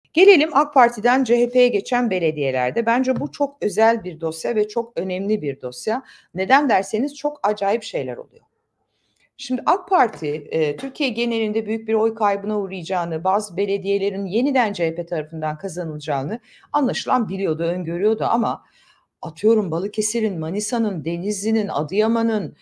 Gelelim AK Parti'den CHP'ye geçen belediyelerde. Bence bu çok özel bir dosya ve çok önemli bir dosya. Neden derseniz çok acayip şeyler oluyor. Şimdi AK Parti Türkiye genelinde büyük bir oy kaybına uğrayacağını, bazı belediyelerin yeniden CHP tarafından kazanılacağını anlaşılan biliyordu, öngörüyordu ama atıyorum Balıkesir'in, Manisa'nın, Denizli'nin, Adıyaman'ın,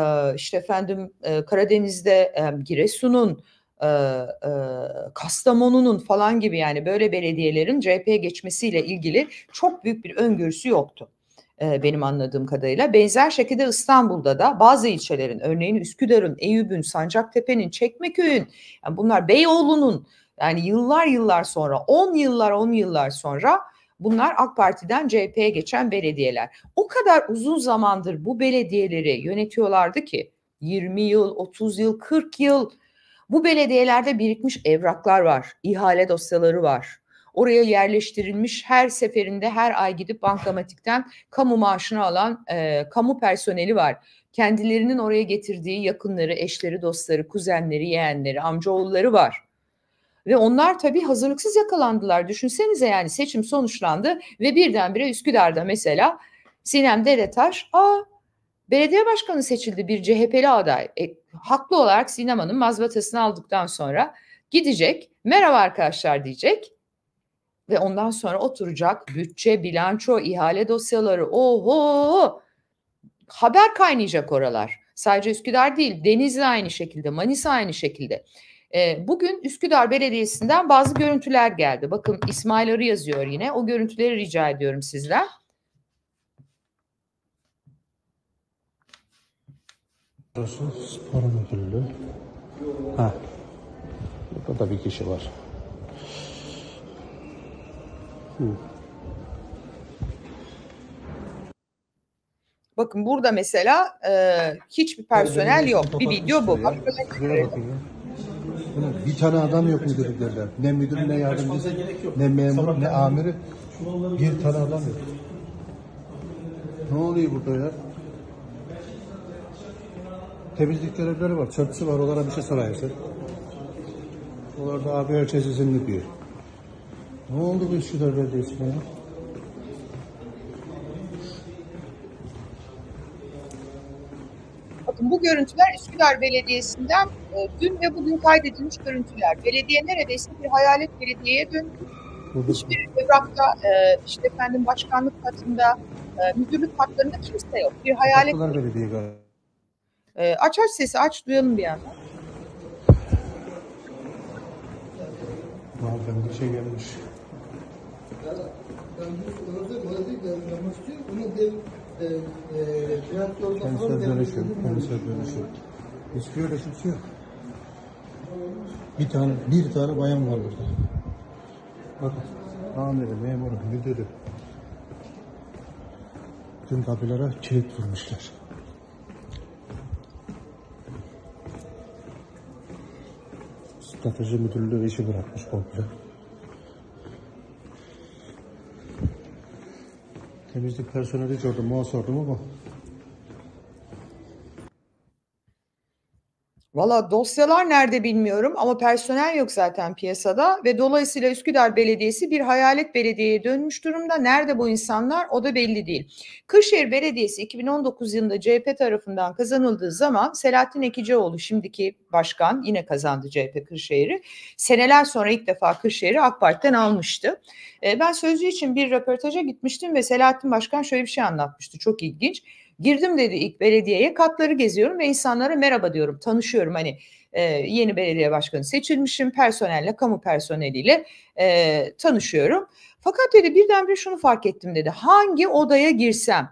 Karadeniz'de Giresun'un, Kastamonu'nun falan gibi yani böyle belediyelerin CHP'ye geçmesiyle ilgili çok büyük bir öngörüsü yoktu. Benim anladığım kadarıyla. Benzer şekilde İstanbul'da da bazı ilçelerin, örneğin Üsküdar'ın, Eyüp'ün, Sancaktepe'nin, Çekmeköy'ün, yani bunlar Beyoğlu'nun, yani yıllar sonra, 10 yıllar sonra bunlar AK Parti'den CHP'ye geçen belediyeler. O kadar uzun zamandır bu belediyeleri yönetiyorlardı ki 20 yıl, 30 yıl, 40 yıl bu belediyelerde birikmiş evraklar var, ihale dosyaları var. Oraya yerleştirilmiş her seferinde her ay gidip bankamatikten kamu maaşını alan kamu personeli var. Kendilerinin oraya getirdiği yakınları, eşleri, dostları, kuzenleri, yeğenleri, amcaoğulları var. Ve onlar tabii hazırlıksız yakalandılar. Düşünsenize yani seçim sonuçlandı ve birdenbire Üsküdar'da mesela Sinem Dedetaş, belediye başkanı seçildi bir CHP'li aday. Haklı olarak Sinem Hanım mazbatasını aldıktan sonra gidecek, merhaba arkadaşlar diyecek. Ve ondan sonra oturacak bütçe, bilanço, ihale dosyaları, oho, haber kaynayacak oralar. Sadece Üsküdar değil, Denizli aynı şekilde, Manisa aynı şekilde. Bugün Üsküdar Belediyesi'nden bazı görüntüler geldi. Bakın İsmail Arı yazıyor yine. O görüntüleri rica ediyorum sizden. Burası spor müdürlüğü. Burada da bir kişi var. Bakın burada mesela hiçbir personel yok. Bir video bu. Şuraya bakın ya. Bir tane adam yok müdürlüklerde. Ne müdür, ne yardımcısı, ne memur, ne amiri. Bir tane adam yok. Ne oluyor burada ya? Temizlik görevlileri var, çöpçü var, onlara bir şey sorarsın. Onlar da abi herkes izinli diyor. Ne oldu bu Üsküdar Belediyesi'ne ya? Bakın bu görüntüler Üsküdar Belediyesi'nden dün ve bugün kaydedilmiş görüntüler. Belediye neredeyse bir hayalet belediyeye döndü. Hiçbir evrakta başkanlık katında, müdürlük katlarında kimse yok. Bir hayalet belediye galiba. Aç sesi aç duyalım bir yandan. Hanımefendi bir şey gelmiş. Kentsel dönüşüm. Hiçbir öyle kimse yok. Bir tane bayan var burada. Bakın. Amiri, memuru, müdürü. Bütün kapılara kilit vurmuşlar. Strateji müdürlüğü işi bırakmış komple. Temizlik personeli gördüm, muha sordum ama. Valla dosyalar nerede bilmiyorum ama personel yok zaten piyasada ve dolayısıyla Üsküdar Belediyesi bir hayalet belediyeye dönmüş durumda. Nerede bu insanlar o da belli değil. Kırşehir Belediyesi 2019 yılında CHP tarafından kazanıldığı zaman Selahattin Ekicioğlu şimdiki başkan yine kazandı CHP Kırşehir'i. Seneler sonra ilk defa Kırşehir'i AK Parti'den almıştı. Ben Sözcü için bir röportaja gitmiştim ve Selahattin Başkan şöyle bir şey anlatmıştı, çok ilginç. Girdim dedi ilk belediyeye, katları geziyorum ve insanlara merhaba diyorum, tanışıyorum. Yeni belediye başkanı seçilmişim, personelle, kamu personeliyle tanışıyorum. Fakat dedi birdenbire şunu fark ettim dedi. Hangi odaya girsem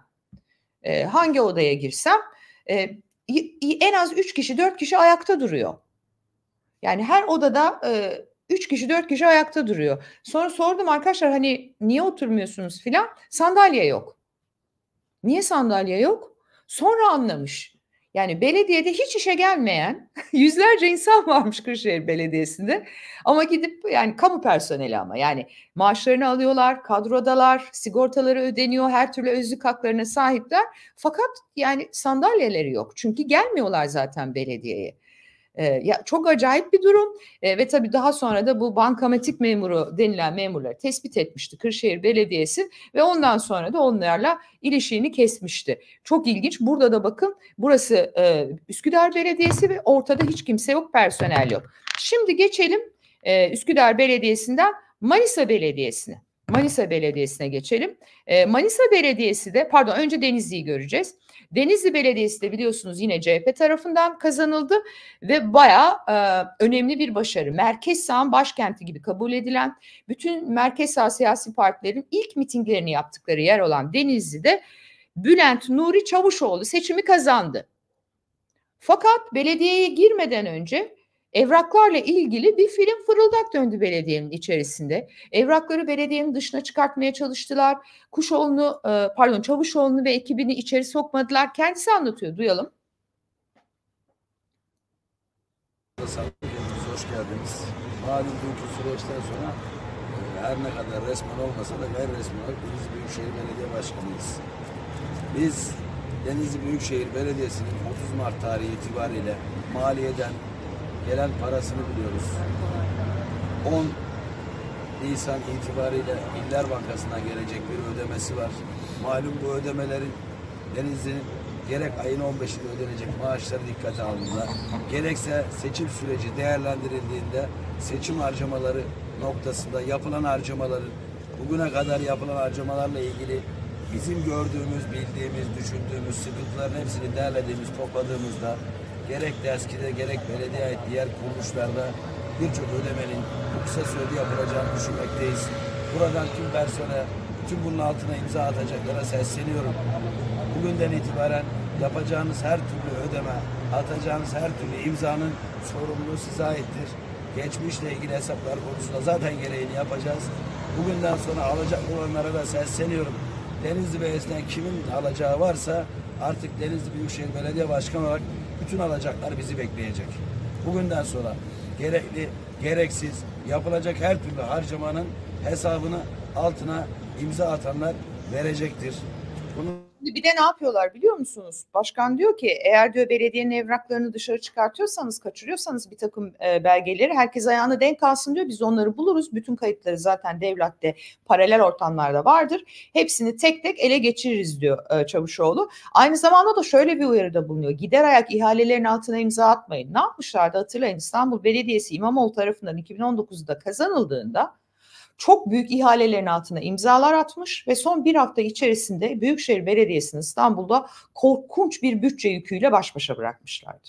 en az 3 kişi 4 kişi ayakta duruyor. Yani her odada 3 kişi 4 kişi ayakta duruyor. Sonra sordum arkadaşlar hani niye oturmuyorsunuz filan, sandalye yok. Niye sandalye yok? Sonra anlamış. Yani belediyede hiç işe gelmeyen yüzlerce insan varmış Kırşehir Belediyesi'nde. Ama gidip yani kamu personeli ama yani maaşlarını alıyorlar, kadrodalar, sigortaları ödeniyor, her türlü özlük haklarına sahipler. Fakat yani sandalyeleri yok. Çünkü gelmiyorlar zaten belediyeye. Ya çok acayip bir durum ve tabii daha sonra da bu bankamatik memuru denilen memurları tespit etmişti Kırşehir Belediyesi ve ondan sonra da onlarla ilişiğini kesmişti. Çok ilginç. Burada da bakın burası Üsküdar Belediyesi ve ortada hiç kimse yok, personel yok. Şimdi geçelim Üsküdar Belediyesi'nden Manisa Belediyesi'ne. Manisa Belediyesi'ne geçelim. Manisa Belediyesi de, pardon, önce Denizli'yi göreceğiz. Denizli Belediyesi de biliyorsunuz yine CHP tarafından kazanıldı ve bayağı önemli bir başarı. Merkez sağın başkenti gibi kabul edilen, bütün merkez sağ siyasi partilerin ilk mitinglerini yaptıkları yer olan Denizli'de Bülent Nuri Çavuşoğlu seçimi kazandı. Fakat belediyeye girmeden önce evraklarla ilgili bir film fırıldak döndü belediyenin içerisinde. Evrakları belediyenin dışına çıkartmaya çalıştılar. Çavuşoğlu'nu ve ekibini içeri sokmadılar. Kendisi anlatıyor. Duyalım. Hoş geldiniz. Malum dünkü süreçten sonra her ne kadar resmen olmasa da gayri resmi olarak Denizli Büyükşehir Belediye Başkanıyız. Biz Denizli Büyükşehir Belediyesi'nin 30 Mart tarihi itibariyle maliyeden gelen parasını biliyoruz. 10 Nisan itibariyle İller Bankası'na gelecek bir ödemesi var. Malum bu ödemelerin Denizli'nin gerek ayın 15'inde ödenecek maaşları dikkate aldığında, gerekse seçim süreci değerlendirildiğinde seçim harcamaları noktasında yapılan harcamaların, bugüne kadar yapılan harcamalarla ilgili bizim gördüğümüz, bildiğimiz, düşündüğümüz sıkıntıların hepsini derlediğimiz, topladığımızda gerek DESKİ'de gerek belediye ait diğer kuruluşlarda birçok ödemenin bu kısa sürede yapılacağını düşünmekteyiz. Buradan tüm personel, tüm bunun altına imza atacaklara sesleniyorum. Bugünden itibaren yapacağınız her türlü ödeme, atacağınız her türlü imzanın sorumluluğu size aittir. Geçmişle ilgili hesaplar konusunda zaten gereğini yapacağız. Bugünden sonra alacak olanlara da sesleniyorum. Denizli Belediyesi'nden kimin alacağı varsa artık Denizli Büyükşehir Belediye Başkanı olarak bütün alacaklar bizi bekleyecek. Bugünden sonra gerekli, gereksiz yapılacak her türlü harcamanın hesabını altına imza atanlar verecektir. Bunu Bir de ne yapıyorlar biliyor musunuz? Başkan diyor ki eğer diyor belediyenin evraklarını dışarı çıkartıyorsanız, kaçırıyorsanız bir takım belgeleri herkes ayağına denk alsın diyor. Biz onları buluruz. Bütün kayıtları zaten devlette paralel ortamlarda vardır. Hepsini tek tek ele geçiririz diyor Çavuşoğlu. Aynı zamanda da şöyle bir uyarıda bulunuyor. Gider ayak ihalelerin altına imza atmayın. Ne yapmışlardı hatırlayın. İstanbul Belediyesi İmamoğlu tarafından 2019'da kazanıldığında çok büyük ihalelerin altına imzalar atmış ve son bir hafta içerisinde Büyükşehir Belediyesi'ni İstanbul'da korkunç bir bütçe yüküyle baş başa bırakmışlardı.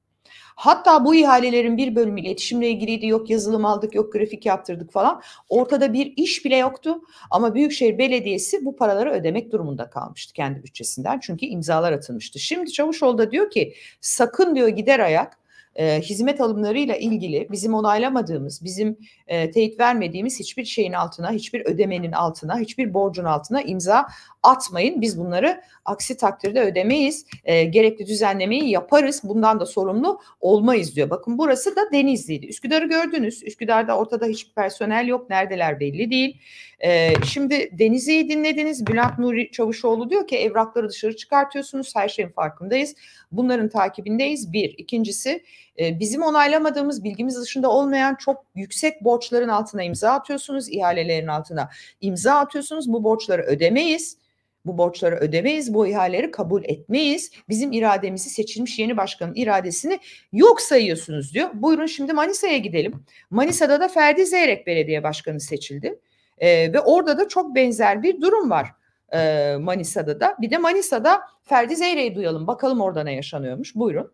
Hatta bu ihalelerin bir bölümü iletişimle ilgiliydi. Yok yazılım aldık, yok grafik yaptırdık falan. Ortada bir iş bile yoktu. Ama Büyükşehir Belediyesi bu paraları ödemek durumunda kalmıştı kendi bütçesinden. Çünkü imzalar atılmıştı. Şimdi Çavuşoğlu da diyor ki sakın diyor gider ayak hizmet alımlarıyla ilgili bizim onaylamadığımız, bizim teyit vermediğimiz hiçbir şeyin altına, hiçbir ödemenin altına, hiçbir borcun altına imza atmayın. Biz bunları aksi takdirde ödemeyiz. Gerekli düzenlemeyi yaparız. Bundan da sorumlu olmayız diyor. Bakın burası da Denizli'ydi. Üsküdar'ı gördünüz. Üsküdar'da ortada hiçbir personel yok. Neredeler belli değil. Şimdi Denizli'yi dinlediniz. Bülent Nuri Çavuşoğlu diyor ki evrakları dışarı çıkartıyorsunuz. Her şeyin farkındayız. Bunların takibindeyiz. Bir. İkincisi bizim onaylamadığımız, bilgimiz dışında olmayan çok yüksek borçların altına imza atıyorsunuz. İhalelerin altına imza atıyorsunuz. Bu borçları ödemeyiz. Bu borçları ödemeyiz, bu ihaleleri kabul etmeyiz. Bizim irademizi, seçilmiş yeni başkanın iradesini yok sayıyorsunuz diyor. Buyurun şimdi Manisa'ya gidelim. Manisa'da da Ferdi Zeyrek belediye başkanı seçildi. Ve orada da çok benzer bir durum var Manisa'da da. Bir de Manisa'da Ferdi Zeyrek'i duyalım. Bakalım orada ne yaşanıyormuş. Buyurun.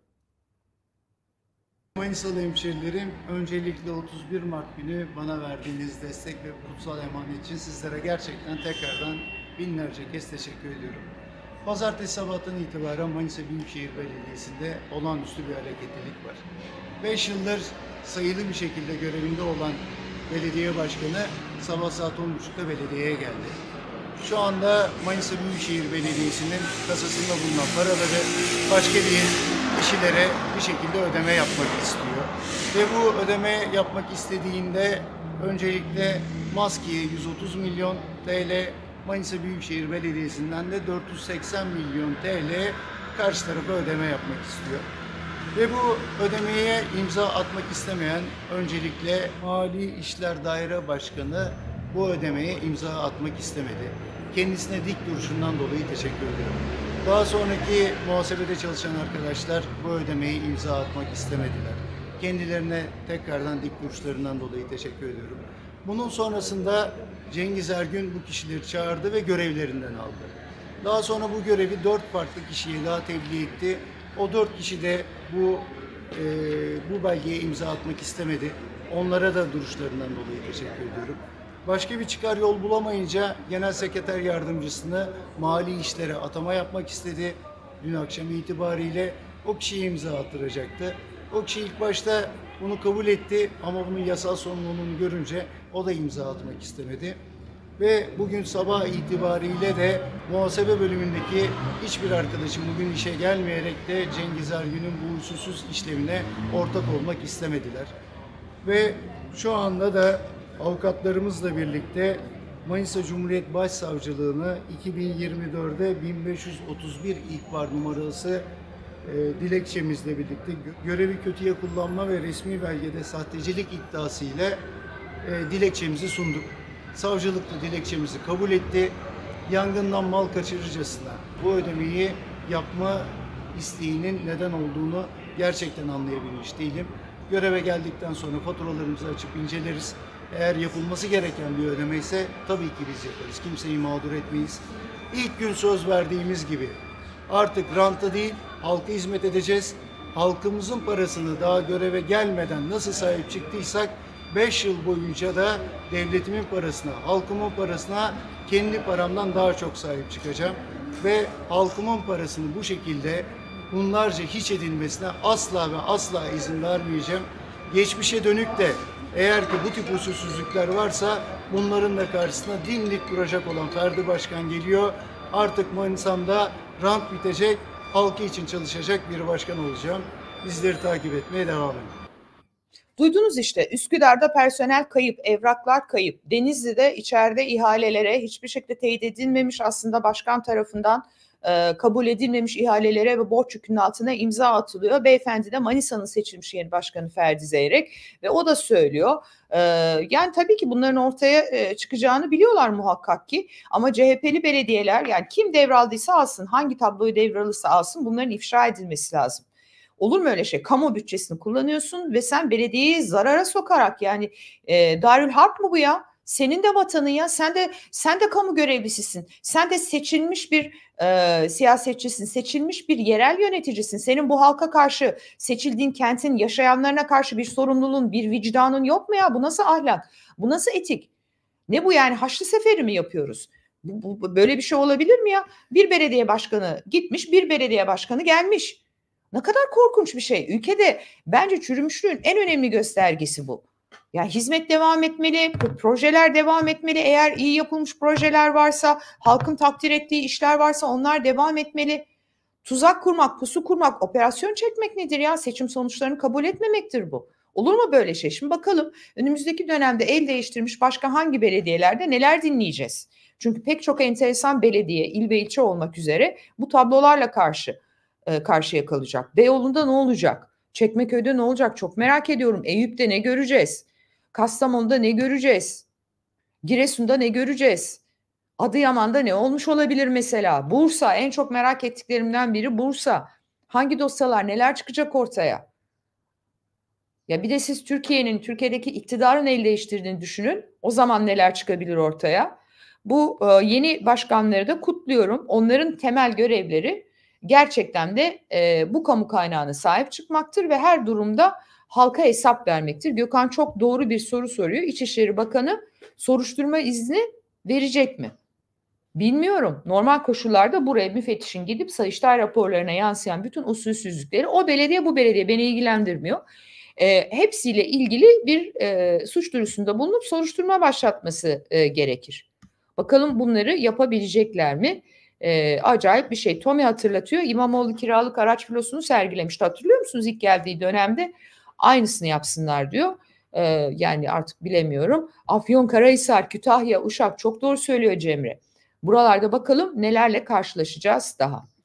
Manisalı hemşehrilerim, öncelikle 31 Mart günü bana verdiğiniz destek ve kutsal emanet için sizlere gerçekten tekrardan binlerce kez teşekkür ediyorum. Pazartesi sabahtan itibaren Manisa Büyükşehir Belediyesi'nde olağanüstü bir hareketlilik var. 5 yıldır sayılı bir şekilde görevinde olan belediye başkanı sabah saat 10.30'da belediyeye geldi. Şu anda Manisa Büyükşehir Belediyesi'nin kasasında bulunan paraları başka bir kişilere bir şekilde ödeme yapmak istiyor. Ve bu ödeme yapmak istediğinde öncelikle maskeye 130 milyon TL, Manisa Büyükşehir Belediyesi'nden de 480 milyon TL karşı tarafa ödeme yapmak istiyor. Ve bu ödemeye imza atmak istemeyen öncelikle Mali İşler Daire Başkanı bu ödemeye imza atmak istemedi. Kendisine dik duruşundan dolayı teşekkür ediyorum. Daha sonraki muhasebede çalışan arkadaşlar bu ödemeyi imza atmak istemediler. Kendilerine tekrardan dik duruşlarından dolayı teşekkür ediyorum. Bunun sonrasında Cengiz Ergün bu kişileri çağırdı ve görevlerinden aldı. Daha sonra bu görevi 4 farklı kişiye daha tebliğ etti. O 4 kişi de bu belgeye imza atmak istemedi. Onlara da duruşlarından dolayı teşekkür ediyorum. Başka bir çıkar yol bulamayınca Genel Sekreter Yardımcısını mali işlere atama yapmak istedi. Dün akşam itibariyle o kişiye imza attıracaktı. O kişi ilk başta bunu kabul etti ama bunun yasal sorumluluğunu görünce o da imza atmak istemedi. Ve bugün sabah itibariyle de muhasebe bölümündeki hiçbir arkadaşım bugün işe gelmeyerek de Cengiz Ergün'ün bu usulsüz işlemine ortak olmak istemediler. Ve şu anda da avukatlarımızla birlikte Manisa Cumhuriyet Başsavcılığı'nı 2024'de 1531 ihbar numarası dilekçemizle birlikte görevi kötüye kullanma ve resmi belgede sahtecilik iddiası ile dilekçemizi sunduk. Savcılık da dilekçemizi kabul etti. Yangından mal kaçırırcasına bu ödemeyi yapma isteğinin neden olduğunu gerçekten anlayabilmiş değilim. Göreve geldikten sonra faturalarımızı açıp inceleriz. Eğer yapılması gereken bir ödeme ise tabii ki biz yaparız. Kimseyi mağdur etmeyiz. İlk gün söz verdiğimiz gibi artık ranta değil, halka hizmet edeceğiz. Halkımızın parasını daha göreve gelmeden nasıl sahip çıktıysak 5 yıl boyunca da devletimin parasına, halkımın parasına kendi paramdan daha çok sahip çıkacağım. Ve halkımın parasını bu şekilde bunlarca hiç edilmesine asla ve asla izin vermeyeceğim. Geçmişe dönük de eğer ki bu tip usulsüzlükler varsa bunların da karşısına dimdik duracak olan Ferdi Başkan geliyor. Artık Manisa'mda rant bitecek, halkı için çalışacak bir başkan olacağım. Bizleri takip etmeye devam edin. Duydunuz işte, Üsküdar'da personel kayıp, evraklar kayıp. Denizli'de içeride ihalelere hiçbir şekilde teyit edilmemiş, aslında başkan tarafından kabul edilmemiş ihalelere ve borç yükünün altına imza atılıyor. Beyefendi de Manisa'nın seçilmiş yeni başkanı Ferdi Zeyrek ve o da söylüyor. Yani tabii ki bunların ortaya çıkacağını biliyorlar muhakkak ki, ama CHP'li belediyeler, yani kim devraldıysa alsın, hangi tabloyu devralırsa alsın, bunların ifşa edilmesi lazım. Olur mu öyle şey? Kamu bütçesini kullanıyorsun ve sen belediyeyi zarara sokarak, yani Darül Harp mı bu ya? Senin de vatanın ya. Sen de kamu görevlisisin. Sen de seçilmiş bir siyasetçisin. Seçilmiş bir yerel yöneticisin. Senin bu halka karşı, seçildiğin kentin yaşayanlarına karşı bir sorumluluğun, bir vicdanın yok mu ya? Bu nasıl ahlak? Bu nasıl etik? Ne bu yani? Haçlı seferi mi yapıyoruz? Böyle bir şey olabilir mi ya? Bir belediye başkanı gitmiş, bir belediye başkanı gelmiş. Ne kadar korkunç bir şey. Ülkede bence çürümüşlüğün en önemli göstergesi bu. Yani hizmet devam etmeli, projeler devam etmeli. Eğer iyi yapılmış projeler varsa, halkın takdir ettiği işler varsa onlar devam etmeli. Tuzak kurmak, pusu kurmak, operasyon çekmek nedir ya? Seçim sonuçlarını kabul etmemektir bu. Olur mu böyle şey? Şimdi bakalım önümüzdeki dönemde el değiştirmiş başka hangi belediyelerde neler dinleyeceğiz? Çünkü pek çok enteresan belediye, il ve ilçe olmak üzere bu tablolarla karşıya kalacak. Beyoğlu'nda ne olacak? Çekmeköy'de ne olacak? Çok merak ediyorum. Eyüp'te ne göreceğiz? Kastamonu'da ne göreceğiz? Giresun'da ne göreceğiz? Adıyaman'da ne olmuş olabilir mesela? Bursa, en çok merak ettiklerimden biri Bursa. Hangi dosyalar, neler çıkacak ortaya? Ya bir de siz Türkiye'deki iktidarın el değiştirdiğini düşünün. O zaman neler çıkabilir ortaya? Bu yeni başkanları da kutluyorum. Onların temel görevleri gerçekten de bu kamu kaynağına sahip çıkmaktır ve her durumda halka hesap vermektir. Gökhan çok doğru bir soru soruyor. İçişleri Bakanı soruşturma izni verecek mi? Bilmiyorum. Normal koşullarda buraya müfettişin gidip Sayıştay raporlarına yansıyan bütün usulsüzlükleri, o belediye bu belediye beni ilgilendirmiyor, hepsiyle ilgili bir suç duyurusunda bulunup soruşturma başlatması gerekir. Bakalım bunları yapabilecekler mi? Acayip bir şey. TOMİ hatırlatıyor. İmamoğlu kiralık araç filosunu sergilemişti. Hatırlıyor musunuz ilk geldiği dönemde? Aynısını yapsınlar diyor. Yani artık bilemiyorum. Afyonkarahisar, Kütahya, Uşak, çok doğru söylüyor Cemre. Buralarda bakalım nelerle karşılaşacağız daha.